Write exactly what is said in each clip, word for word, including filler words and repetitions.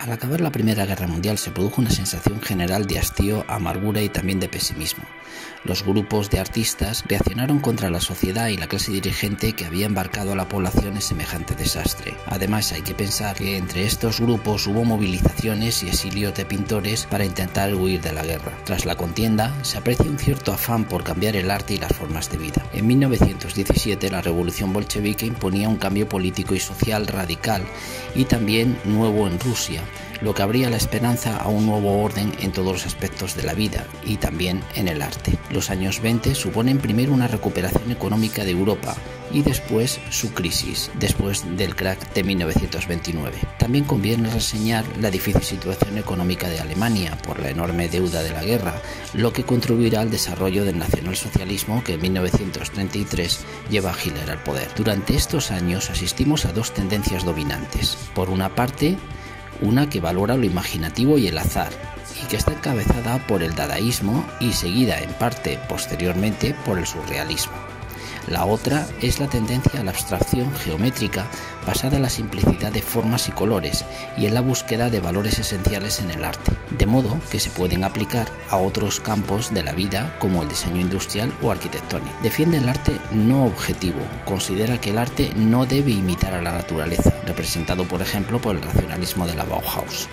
Al acabar la Primera Guerra Mundial se produjo una sensación general de hastío, amargura y también de pesimismo. Los grupos de artistas reaccionaron contra la sociedad y la clase dirigente que había embarcado a la población en semejante desastre. Además, hay que pensar que entre estos grupos hubo movilizaciones y exilios de pintores para intentar huir de la guerra. Tras la contienda, se aprecia un cierto afán por cambiar el arte y las formas de vida. En mil novecientos diecisiete, la revolución bolchevique imponía un cambio político y social radical y también nuevo en Rusia, lo que abría la esperanza a un nuevo orden en todos los aspectos de la vida y también en el arte. Los años veinte suponen primero una recuperación económica de Europa y después su crisis, después del crack de mil novecientos veintinueve. También conviene reseñar la difícil situación económica de Alemania por la enorme deuda de la guerra, lo que contribuirá al desarrollo del nacionalsocialismo que en mil novecientos treinta y tres lleva a Hitler al poder. Durante estos años asistimos a dos tendencias dominantes. Por una parte, una que valora lo imaginativo y el azar, y que está encabezada por el dadaísmo y seguida en parte posteriormente por el surrealismo. La otra es la tendencia a la abstracción geométrica basada en la simplicidad de formas y colores y en la búsqueda de valores esenciales en el arte, de modo que se pueden aplicar a otros campos de la vida como el diseño industrial o arquitectónico. Defiende el arte no objetivo, considera que el arte no debe imitar a la naturaleza, representado por ejemplo por el racionalismo de la Bauhaus.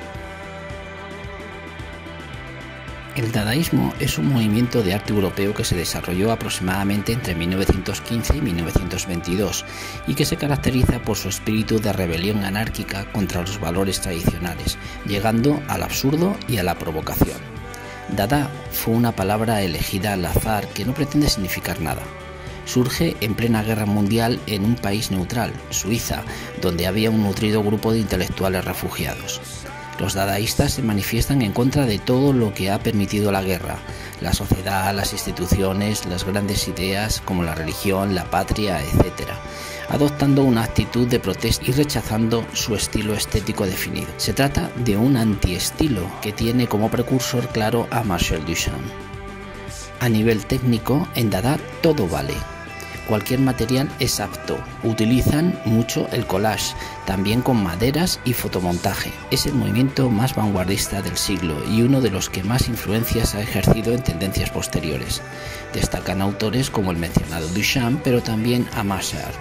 El dadaísmo es un movimiento de arte europeo que se desarrolló aproximadamente entre mil novecientos quince y mil novecientos veintidós y que se caracteriza por su espíritu de rebelión anárquica contra los valores tradicionales, llegando al absurdo y a la provocación. Dada fue una palabra elegida al azar que no pretende significar nada. Surge en plena guerra mundial en un país neutral, Suiza, donde había un nutrido grupo de intelectuales refugiados. Los dadaístas se manifiestan en contra de todo lo que ha permitido la guerra, la sociedad, las instituciones, las grandes ideas como la religión, la patria, etcétera, adoptando una actitud de protesta y rechazando su estilo estético definido. Se trata de un antiestilo que tiene como precursor claro a Marcel Duchamp. A nivel técnico, en Dada todo vale. Cualquier material es apto. Utilizan mucho el collage, también con maderas y fotomontaje. Es el movimiento más vanguardista del siglo y uno de los que más influencias ha ejercido en tendencias posteriores. Destacan autores como el mencionado Duchamp, pero también a Masard.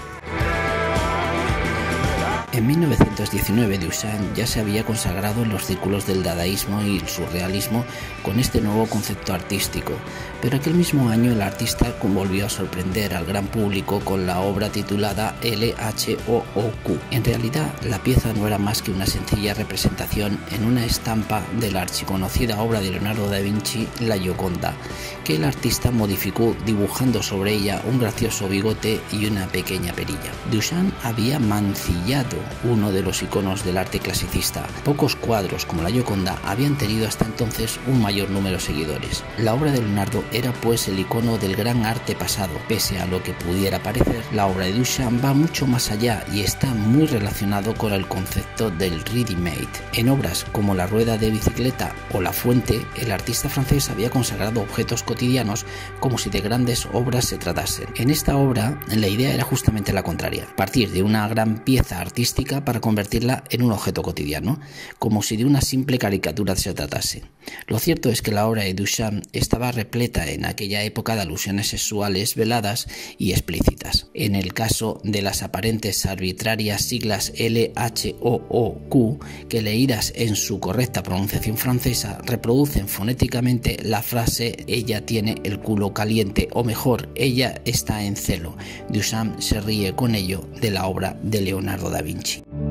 En mil novecientos diecinueve, Duchamp ya se había consagrado en los círculos del dadaísmo y el surrealismo con este nuevo concepto artístico, pero aquel mismo año el artista volvió a sorprender al gran público con la obra titulada L H O O Q. En realidad, la pieza no era más que una sencilla representación en una estampa de la archiconocida obra de Leonardo da Vinci, La Gioconda, que el artista modificó dibujando sobre ella un gracioso bigote y una pequeña perilla. Duchamp había mancillado uno de los iconos del arte clasicista. Pocos cuadros como la Gioconda habían tenido hasta entonces un mayor número de seguidores. La obra de Leonardo era pues el icono del gran arte pasado. Pese a lo que pudiera parecer, la obra de Duchamp va mucho más allá y está muy relacionado con el concepto del ready-made. En obras como La rueda de bicicleta o La fuente, el artista francés había consagrado objetos cotidianos como si de grandes obras se tratasen. En esta obra, la idea era justamente la contraria: partir de una gran pieza artística para convertirla en un objeto cotidiano, como si de una simple caricatura se tratase. Lo cierto es que la obra de Duchamp estaba repleta en aquella época de alusiones sexuales veladas y explícitas. En el caso de las aparentes arbitrarias siglas L H O O Q, que leídas en su correcta pronunciación francesa reproducen fonéticamente la frase "ella tiene el culo caliente", o mejor, "ella está en celo". Duchamp se ríe con ello de la obra de Leonardo da Vinci.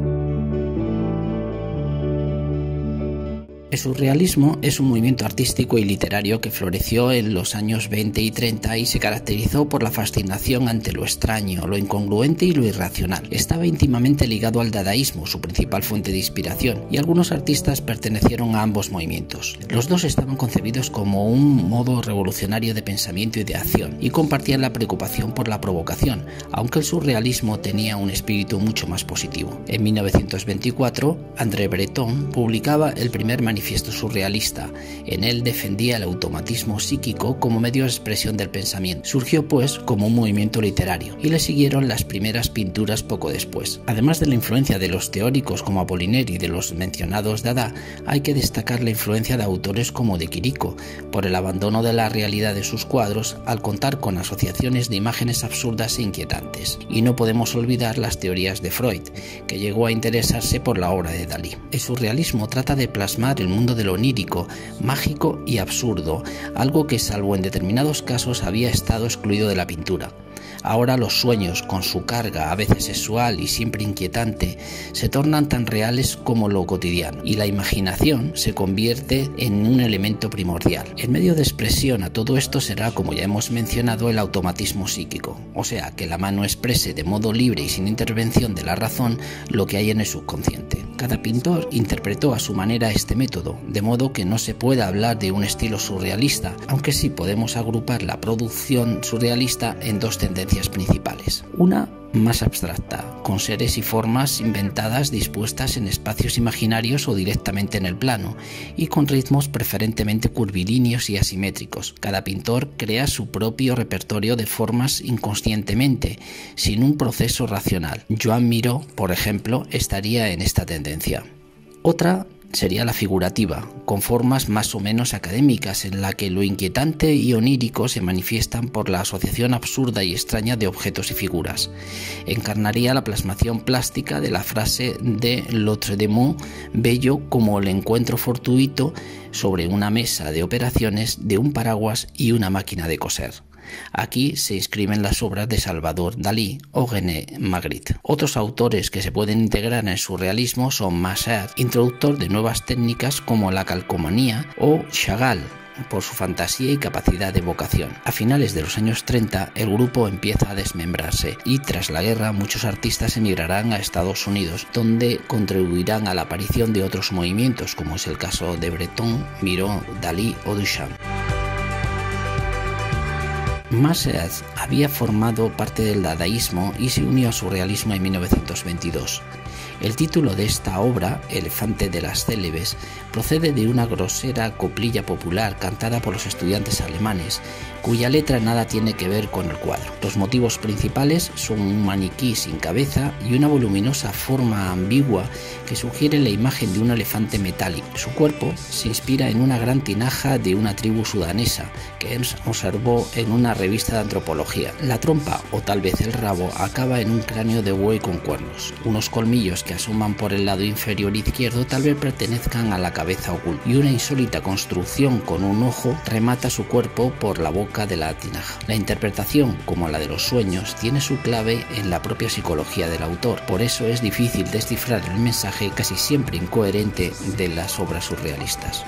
El surrealismo es un movimiento artístico y literario que floreció en los años veinte y treinta y se caracterizó por la fascinación ante lo extraño, lo incongruente y lo irracional. Estaba íntimamente ligado al dadaísmo, su principal fuente de inspiración, y algunos artistas pertenecieron a ambos movimientos. Los dos estaban concebidos como un modo revolucionario de pensamiento y de acción, y compartían la preocupación por la provocación, aunque el surrealismo tenía un espíritu mucho más positivo. En mil novecientos veinticuatro, André Breton publicaba el primer manifiesto Manifiesto surrealista. En él defendía el automatismo psíquico como medio de expresión del pensamiento. Surgió pues como un movimiento literario y le siguieron las primeras pinturas poco después. Además de la influencia de los teóricos como Apollinaire y de los mencionados Dada, hay que destacar la influencia de autores como de Chirico, por el abandono de la realidad de sus cuadros al contar con asociaciones de imágenes absurdas e inquietantes. Y no podemos olvidar las teorías de Freud, que llegó a interesarse por la obra de Dalí. El surrealismo trata de plasmar el mundo de lo onírico, mágico y absurdo, algo que salvo en determinados casos había estado excluido de la pintura. Ahora los sueños, con su carga a veces sexual y siempre inquietante, se tornan tan reales como lo cotidiano, y la imaginación se convierte en un elemento primordial. El medio de expresión a todo esto será, como ya hemos mencionado, el automatismo psíquico, o sea, que la mano exprese de modo libre y sin intervención de la razón lo que hay en el subconsciente. Cada pintor interpretó a su manera este método, de modo que no se puede hablar de un estilo surrealista, aunque sí podemos agrupar la producción surrealista en dos tendencias principales. Una más abstracta, con seres y formas inventadas dispuestas en espacios imaginarios o directamente en el plano, y con ritmos preferentemente curvilíneos y asimétricos. Cada pintor crea su propio repertorio de formas inconscientemente, sin un proceso racional. Joan Miró, por ejemplo, estaría en esta tendencia. Otra sería la figurativa, con formas más o menos académicas en la que lo inquietante y onírico se manifiestan por la asociación absurda y extraña de objetos y figuras. Encarnaría la plasmación plástica de la frase de Lautréamont, bello como el encuentro fortuito sobre una mesa de operaciones de un paraguas y una máquina de coser. Aquí se inscriben las obras de Salvador Dalí o René Magritte. Otros autores que se pueden integrar en el surrealismo son Masset, introductor de nuevas técnicas como la calcomanía, o Chagall, por su fantasía y capacidad de evocación. A finales de los años treinta, el grupo empieza a desmembrarse y tras la guerra muchos artistas emigrarán a Estados Unidos, donde contribuirán a la aparición de otros movimientos, como es el caso de Breton, Miró, Dalí o Duchamp. Masset había formado parte del dadaísmo y se unió al surrealismo en mil novecientos veintidós. El título de esta obra, Elefante de las Célebes, procede de una grosera coplilla popular cantada por los estudiantes alemanes, cuya letra nada tiene que ver con el cuadro. Los motivos principales son un maniquí sin cabeza y una voluminosa forma ambigua que sugiere la imagen de un elefante metálico. Su cuerpo se inspira en una gran tinaja de una tribu sudanesa que Ernst observó en una revista de antropología. La trompa, o tal vez el rabo, acaba en un cráneo de buey con cuernos. Unos colmillos que asoman por el lado inferior izquierdo tal vez pertenezcan a la cabeza oculta, y una insólita construcción con un ojo remata su cuerpo por la boca de la tinaja. La interpretación, como la de los sueños, tiene su clave en la propia psicología del autor, por eso es difícil descifrar el mensaje casi siempre incoherente de las obras surrealistas.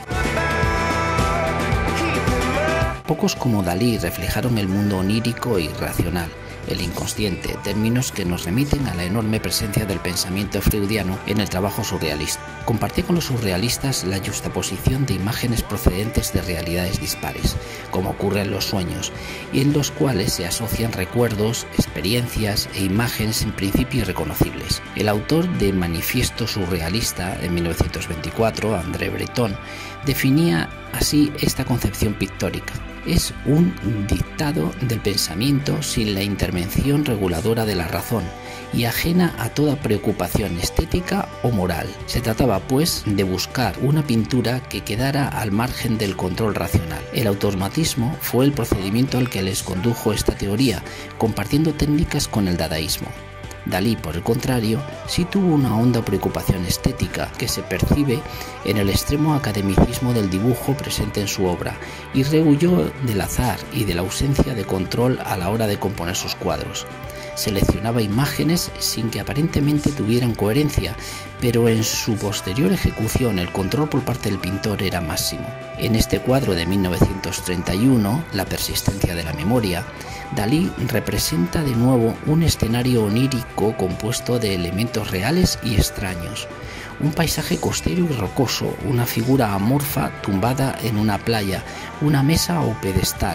Pocos como Dalí reflejaron el mundo onírico e irracional, el inconsciente, términos que nos remiten a la enorme presencia del pensamiento freudiano en el trabajo surrealista. Compartía con los surrealistas la juxtaposición de imágenes procedentes de realidades dispares, como ocurre en los sueños, y en los cuales se asocian recuerdos, experiencias e imágenes en principio irreconocibles. El autor de Manifiesto surrealista en mil novecientos veinticuatro, André Breton, definía así esta concepción pictórica. Es un dictado del pensamiento sin la intervención reguladora de la razón y ajena a toda preocupación estética o moral. Se trataba, pues, de buscar una pintura que quedara al margen del control racional. El automatismo fue el procedimiento al que les condujo esta teoría, compartiendo técnicas con el dadaísmo. Dalí, por el contrario, sí tuvo una honda preocupación estética que se percibe en el extremo academicismo del dibujo presente en su obra, y rehuyó del azar y de la ausencia de control a la hora de componer sus cuadros. Seleccionaba imágenes sin que aparentemente tuvieran coherencia, pero en su posterior ejecución el control por parte del pintor era máximo. En este cuadro de mil novecientos treinta y uno, La persistencia de la memoria, Dalí representa de nuevo un escenario onírico compuesto de elementos reales y extraños. Un paisaje costero y rocoso, una figura amorfa tumbada en una playa, una mesa o pedestal,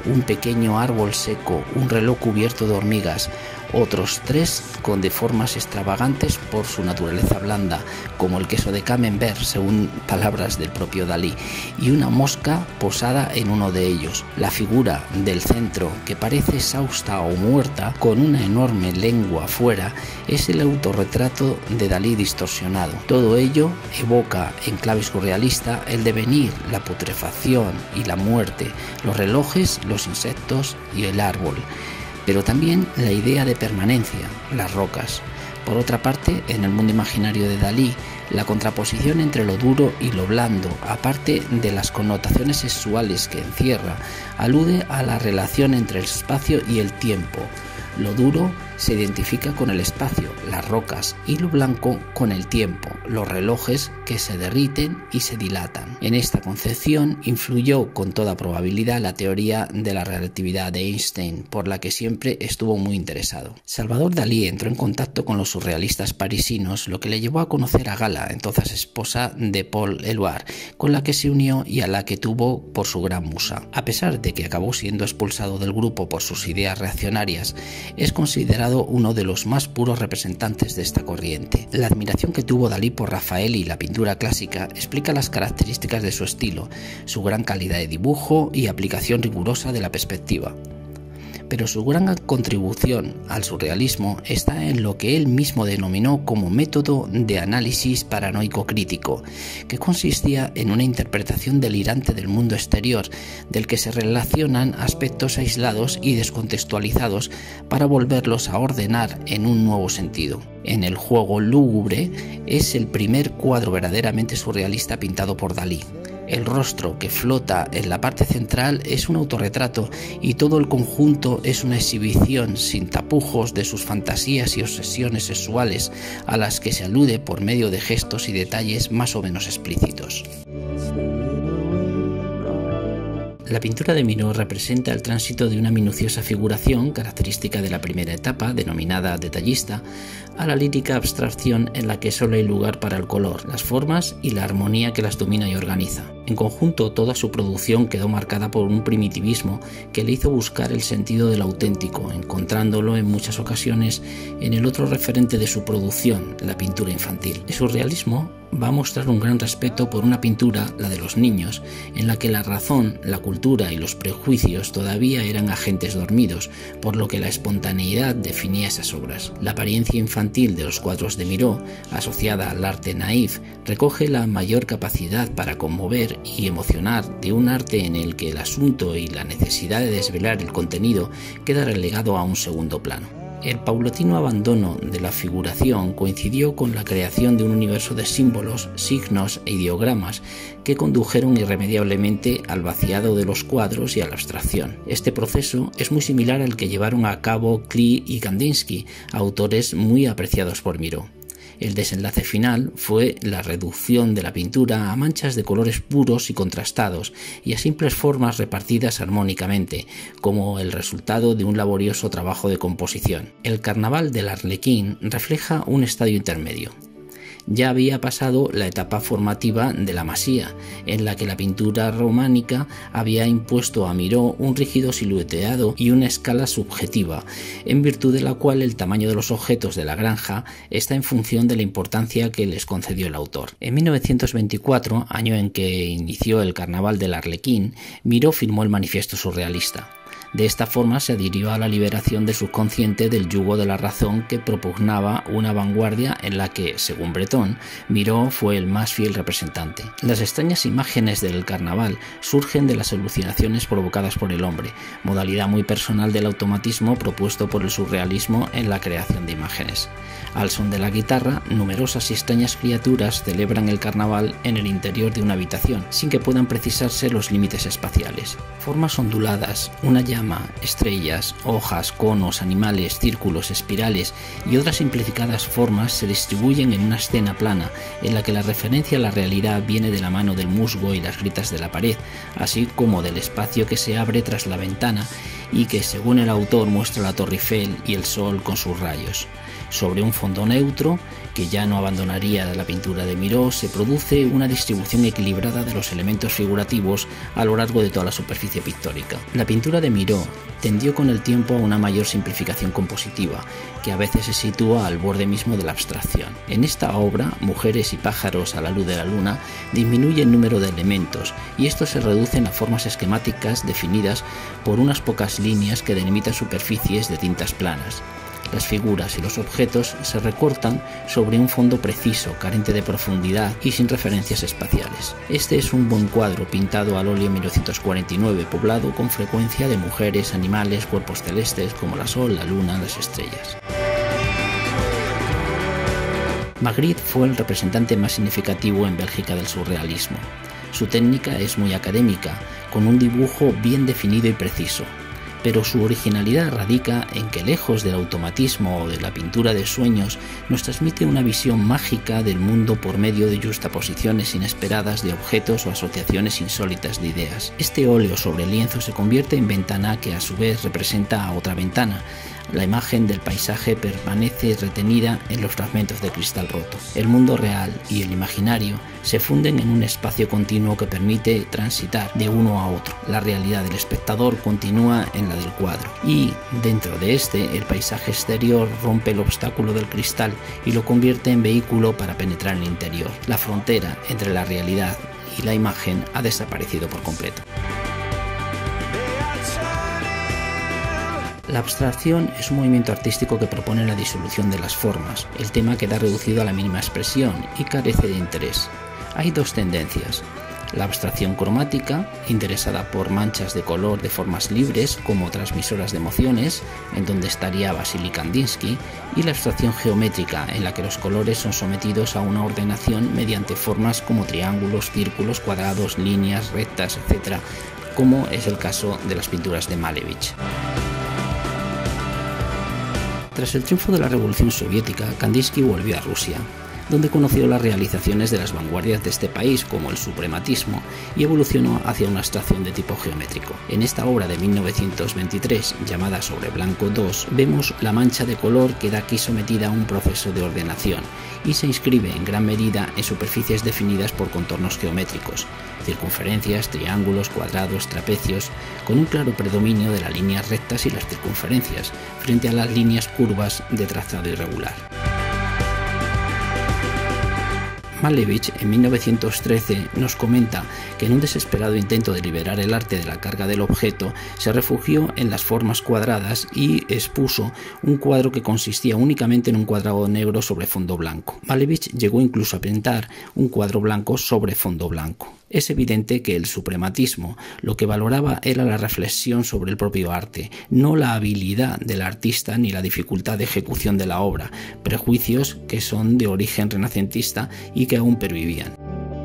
un pequeño árbol seco, un reloj cubierto de hormigas, otros tres con de formas extravagantes por su naturaleza blanda, como el queso de Camembert, según palabras del propio Dalí, y una mosca posada en uno de ellos. La figura del centro, que parece exhausta o muerta, con una enorme lengua afuera, es el autorretrato de Dalí distorsionado. Todo ello evoca, en clave surrealista, el devenir, la putrefacción y la muerte, los relojes, los insectos y el árbol, pero también la idea de permanencia, las rocas. Por otra parte, en el mundo imaginario de Dalí, la contraposición entre lo duro y lo blando, aparte de las connotaciones sexuales que encierra, alude a la relación entre el espacio y el tiempo. Lo duro se identifica con el espacio, las rocas, y lo blanco con el tiempo, los relojes que se derriten y se dilatan. En esta concepción influyó con toda probabilidad la teoría de la relatividad de Einstein, por la que siempre estuvo muy interesado. Salvador Dalí entró en contacto con los surrealistas parisinos, lo que le llevó a conocer a Gala, entonces esposa de Paul Éluard, con la que se unió y a la que tuvo por su gran musa. A pesar de que acabó siendo expulsado del grupo por sus ideas reaccionarias, es considerado uno de los más puros representantes de esta corriente. La admiración que tuvo Dalí por Rafael y la pintura clásica explica las características de su estilo, su gran calidad de dibujo y aplicación rigurosa de la perspectiva. Pero su gran contribución al surrealismo está en lo que él mismo denominó como método de análisis paranoico crítico, que consistía en una interpretación delirante del mundo exterior, del que se relacionan aspectos aislados y descontextualizados para volverlos a ordenar en un nuevo sentido. En El juego lúgubre es el primer cuadro verdaderamente surrealista pintado por Dalí. El rostro que flota en la parte central es un autorretrato y todo el conjunto es una exhibición sin tapujos de sus fantasías y obsesiones sexuales a las que se alude por medio de gestos y detalles más o menos explícitos. La pintura de Miró representa el tránsito de una minuciosa figuración, característica de la primera etapa, denominada detallista, a la lírica abstracción en la que solo hay lugar para el color, las formas y la armonía que las domina y organiza. En conjunto, toda su producción quedó marcada por un primitivismo que le hizo buscar el sentido del auténtico, encontrándolo en muchas ocasiones en el otro referente de su producción, la pintura infantil. El surrealismo va a mostrar un gran respeto por una pintura, la de los niños, en la que la razón, la cultura y los prejuicios todavía eran agentes dormidos, por lo que la espontaneidad definía esas obras. La apariencia infantil de los cuadros de Miró, asociada al arte naif, recoge la mayor capacidad para conmover y emocionar de un arte en el que el asunto y la necesidad de desvelar el contenido queda relegado a un segundo plano. El paulatino abandono de la figuración coincidió con la creación de un universo de símbolos, signos e ideogramas que condujeron irremediablemente al vaciado de los cuadros y a la abstracción. Este proceso es muy similar al que llevaron a cabo Klee y Kandinsky, autores muy apreciados por Miró. El desenlace final fue la reducción de la pintura a manchas de colores puros y contrastados y a simples formas repartidas armónicamente, como el resultado de un laborioso trabajo de composición. El Carnaval del Arlequín refleja un estadio intermedio. Ya había pasado la etapa formativa de la Masía, en la que la pintura románica había impuesto a Miró un rígido silueteado y una escala subjetiva, en virtud de la cual el tamaño de los objetos de la granja está en función de la importancia que les concedió el autor. En mil novecientos veinticuatro, año en que inició el Carnaval del Arlequín, Miró firmó el Manifiesto Surrealista. De esta forma se adhirió a la liberación del subconsciente del yugo de la razón que propugnaba una vanguardia en la que, según Breton, Miró fue el más fiel representante. Las extrañas imágenes del carnaval surgen de las alucinaciones provocadas por el hombre, modalidad muy personal del automatismo propuesto por el surrealismo en la creación de imágenes. Al son de la guitarra, numerosas y extrañas criaturas celebran el carnaval en el interior de una habitación, sin que puedan precisarse los límites espaciales. Formas onduladas, una llama, estrellas, hojas, conos, animales, círculos, espirales y otras simplificadas formas se distribuyen en una escena plana, en la que la referencia a la realidad viene de la mano del musgo y las gritas de la pared, así como del espacio que se abre tras la ventana y que, según el autor, muestra la Torre Eiffel y el sol con sus rayos. Sobre un fondo neutro, que ya no abandonaría la pintura de Miró, se produce una distribución equilibrada de los elementos figurativos a lo largo de toda la superficie pictórica. La pintura de Miró tendió con el tiempo a una mayor simplificación compositiva, que a veces se sitúa al borde mismo de la abstracción. En esta obra, Mujeres y pájaros a la luz de la luna, disminuye el número de elementos y estos se reducen a formas esquemáticas definidas por unas pocas líneas que delimitan superficies de tintas planas. Las figuras y los objetos se recortan sobre un fondo preciso, carente de profundidad y sin referencias espaciales. Este es un buen cuadro pintado al óleo en mil novecientos cuarenta y nueve, poblado con frecuencia de mujeres, animales, cuerpos celestes como la sol, la luna, las estrellas. Magritte fue el representante más significativo en Bélgica del surrealismo. Su técnica es muy académica, con un dibujo bien definido y preciso. Pero su originalidad radica en que, lejos del automatismo o de la pintura de sueños, nos transmite una visión mágica del mundo por medio de juxtaposiciones inesperadas de objetos o asociaciones insólitas de ideas. Este óleo sobre lienzo se convierte en ventana que a su vez representa a otra ventana. La imagen del paisaje permanece retenida en los fragmentos de cristal roto. El mundo real y el imaginario se funden en un espacio continuo que permite transitar de uno a otro. La realidad del espectador continúa en la del cuadro y, dentro de este, el paisaje exterior rompe el obstáculo del cristal y lo convierte en vehículo para penetrar en el interior. La frontera entre la realidad y la imagen ha desaparecido por completo. La abstracción es un movimiento artístico que propone la disolución de las formas. El tema queda reducido a la mínima expresión y carece de interés. Hay dos tendencias: la abstracción cromática, interesada por manchas de color de formas libres como transmisoras de emociones, en donde estaría Vasily Kandinsky, y la abstracción geométrica, en la que los colores son sometidos a una ordenación mediante formas como triángulos, círculos, cuadrados, líneas, rectas, etcétera, como es el caso de las pinturas de Malevich. Tras el triunfo de la Revolución Soviética, Kandinsky volvió a Rusia, donde conoció las realizaciones de las vanguardias de este país, como el suprematismo, y evolucionó hacia una abstracción de tipo geométrico. En esta obra de mil novecientos veintitrés, llamada Sobre Blanco dos, vemos la mancha de color que da aquí sometida a un proceso de ordenación, y se inscribe en gran medida en superficies definidas por contornos geométricos, circunferencias, triángulos, cuadrados, trapecios, con un claro predominio de las líneas rectas y las circunferencias, frente a las líneas curvas de trazado irregular. Malevich en mil novecientos trece nos comenta que en un desesperado intento de liberar el arte de la carga del objeto, se refugió en las formas cuadradas y expuso un cuadro que consistía únicamente en un cuadrado negro sobre fondo blanco. Malevich llegó incluso a pintar un cuadro blanco sobre fondo blanco. Es evidente que el suprematismo lo que valoraba era la reflexión sobre el propio arte, no la habilidad del artista ni la dificultad de ejecución de la obra, prejuicios que son de origen renacentista y que aún pervivían.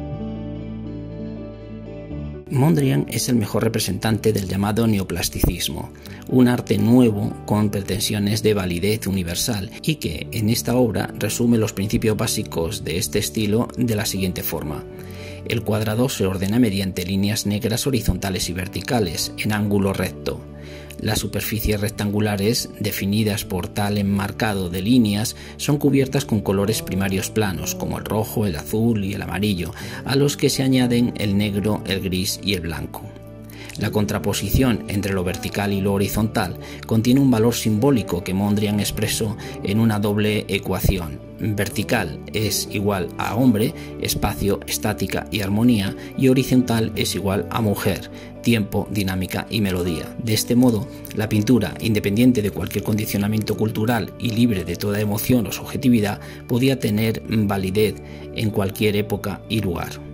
Mondrian es el mejor representante del llamado neoplasticismo, un arte nuevo con pretensiones de validez universal y que en esta obra resume los principios básicos de este estilo de la siguiente forma. El cuadrado se ordena mediante líneas negras horizontales y verticales, en ángulo recto. Las superficies rectangulares, definidas por tal enmarcado de líneas, son cubiertas con colores primarios planos, como el rojo, el azul y el amarillo, a los que se añaden el negro, el gris y el blanco. La contraposición entre lo vertical y lo horizontal contiene un valor simbólico que Mondrian expresó en una doble ecuación. Vertical es igual a hombre, espacio, estática y armonía, y horizontal es igual a mujer, tiempo, dinámica y melodía. De este modo, la pintura, independiente de cualquier condicionamiento cultural y libre de toda emoción o subjetividad, podía tener validez en cualquier época y lugar.